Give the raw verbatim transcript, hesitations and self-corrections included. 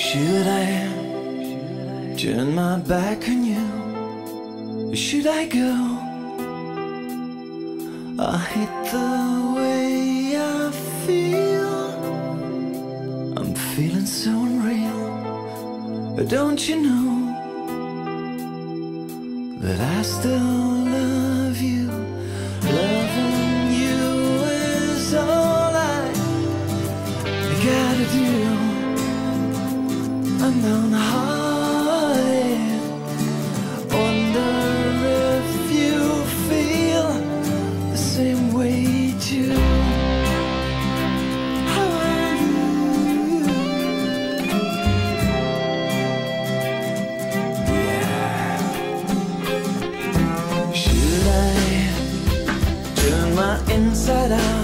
Should I turn my back on you? Or should I go? I hate the way I feel. I'm feeling so unreal. Don't you know that I still love you? Loving you is all I gotta do. I'm downhearted. Wonder if you feel the same way too. How are you? Yeah. Should I turn my inside out?